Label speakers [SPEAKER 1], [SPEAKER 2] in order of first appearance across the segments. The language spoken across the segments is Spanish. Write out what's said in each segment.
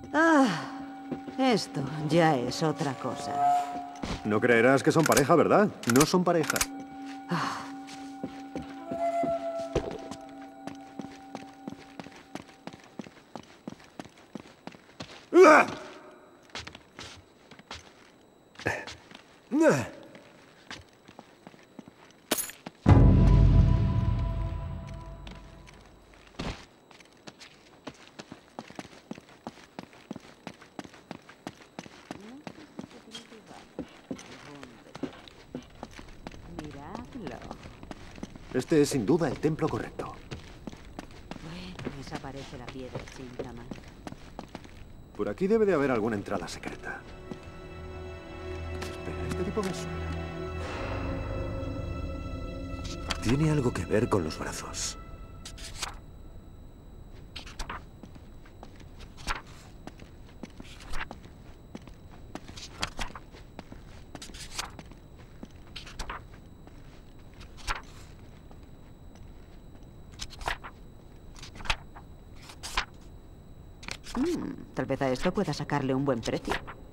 [SPEAKER 1] Ah, esto ya es otra cosa.
[SPEAKER 2] No creerás que son pareja, ¿verdad? No son pareja.
[SPEAKER 1] Miradlo.
[SPEAKER 2] Este es sin duda el templo correcto.
[SPEAKER 1] Bueno, desaparece la piedra Chintaman.
[SPEAKER 2] Por aquí debe de haber alguna entrada secreta. Espera, este tipo me suena. Tiene algo que ver con los brazos.
[SPEAKER 1] Tal vez a esto pueda sacarle un buen precio.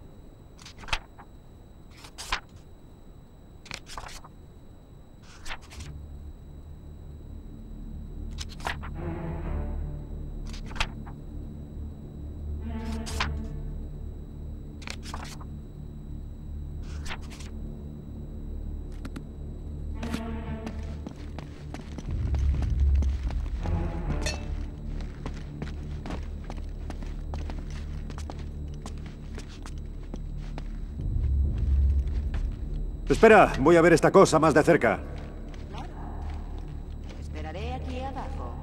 [SPEAKER 2] Espera, voy a ver esta cosa más de cerca.
[SPEAKER 1] Esperaré aquí abajo.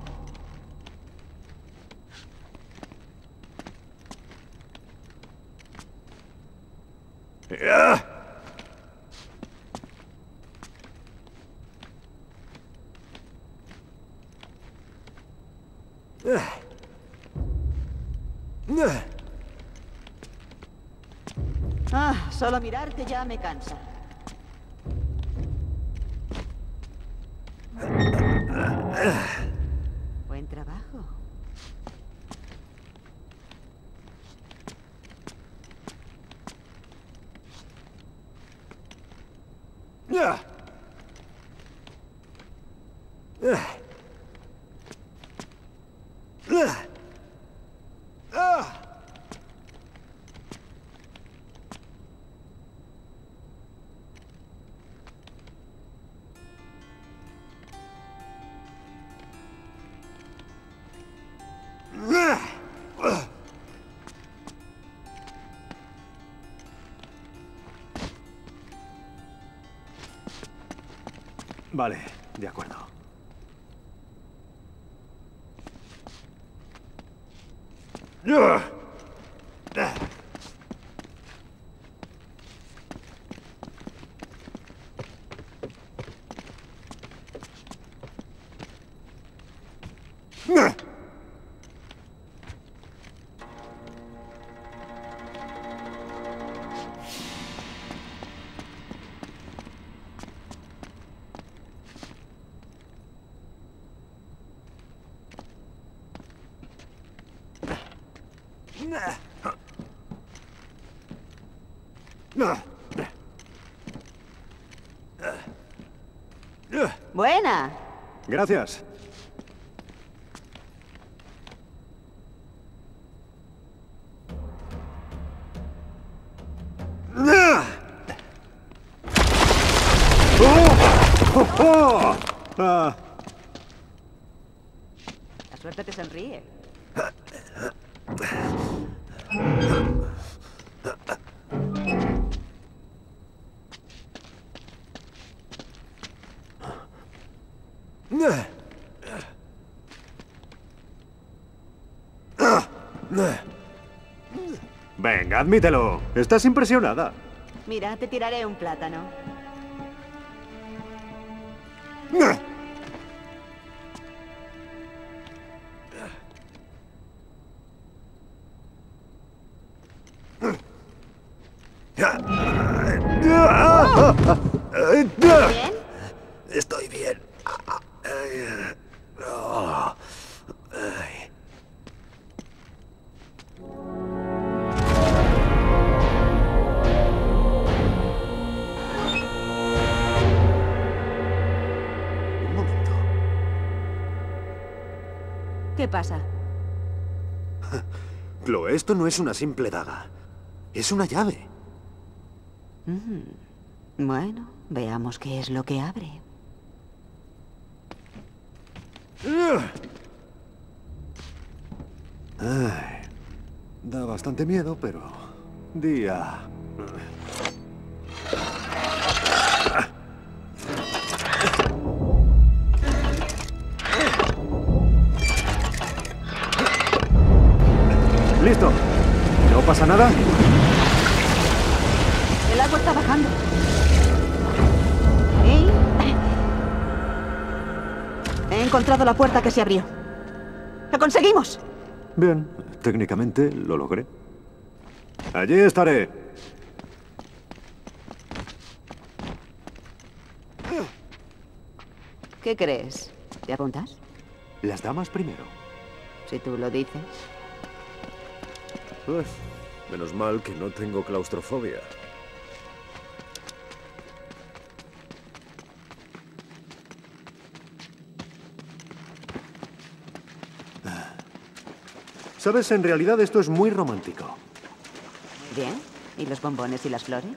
[SPEAKER 1] Solo mirarte ya me cansa. Buen trabajo.
[SPEAKER 2] Vale, de acuerdo.
[SPEAKER 1] Buena.
[SPEAKER 2] Gracias. Ah,
[SPEAKER 1] La suerte te sonríe.
[SPEAKER 2] venga, admítelo. Estás impresionada.
[SPEAKER 1] Mira, te tiraré un plátano. ¿Bien?
[SPEAKER 2] Estoy bien.
[SPEAKER 1] pasa?
[SPEAKER 2] Chloe, esto no es una simple daga. Es una llave.
[SPEAKER 1] Bueno, veamos qué es lo que abre.
[SPEAKER 2] Ay, da bastante miedo, pero... Día... ¡Listo! ¿No pasa nada?
[SPEAKER 1] El agua está bajando. ¿Eh? He encontrado la puerta que se abrió. ¡Lo conseguimos!
[SPEAKER 2] Bien, técnicamente lo logré. Allí estaré.
[SPEAKER 1] ¿Qué crees? ¿Te apuntas?
[SPEAKER 2] Las damas primero.
[SPEAKER 1] Si tú lo dices.
[SPEAKER 3] Uf, menos mal que no tengo claustrofobia.
[SPEAKER 2] ¿Sabes? En realidad esto es muy romántico.
[SPEAKER 1] Muy bien. ¿Y los bombones y las flores?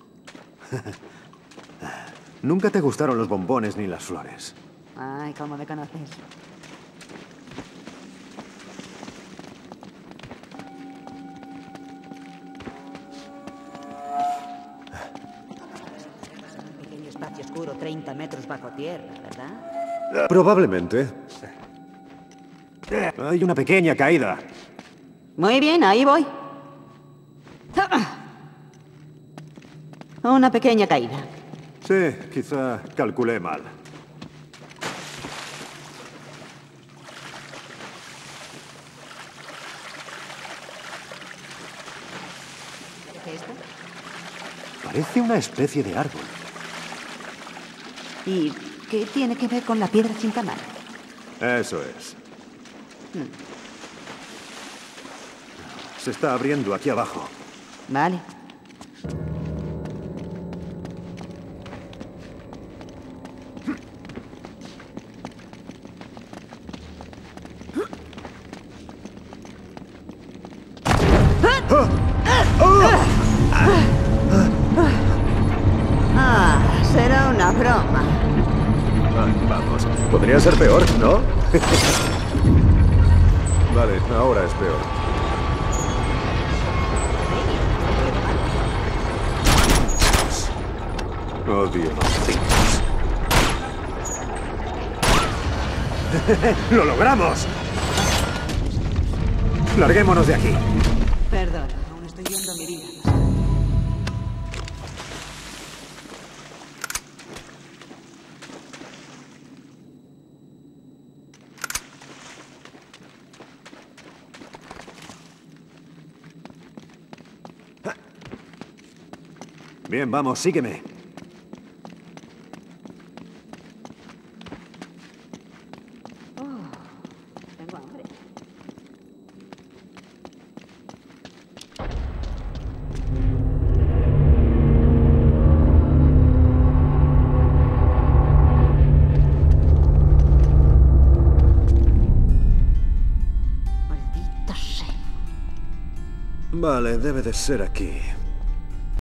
[SPEAKER 2] Nunca te gustaron los bombones ni las flores.
[SPEAKER 1] Ay, ¿cómo me conoces? Un pequeño espacio oscuro, 30 metros bajo tierra, ¿verdad?
[SPEAKER 2] Probablemente. Hay una pequeña caída.
[SPEAKER 1] Muy bien, ahí voy. Una pequeña caída.
[SPEAKER 2] Sí, quizá calculé mal.
[SPEAKER 1] ¿Qué es esto?
[SPEAKER 2] Parece una especie de árbol.
[SPEAKER 1] ¿Y qué tiene que ver con la piedra chintamar?
[SPEAKER 2] Eso es. Se está abriendo aquí abajo.
[SPEAKER 1] Vale. Será una broma.
[SPEAKER 3] Vamos, podría ser peor, ¿no? Vale, ahora es peor.
[SPEAKER 2] Odio los cintos. ¡Lo logramos! Larguémonos de aquí.
[SPEAKER 1] Perdón, aún estoy viendo mi vida.
[SPEAKER 2] Bien, vamos, sígueme.
[SPEAKER 1] Tengo hambre. Maldito sea.
[SPEAKER 3] Vale, debe de ser aquí.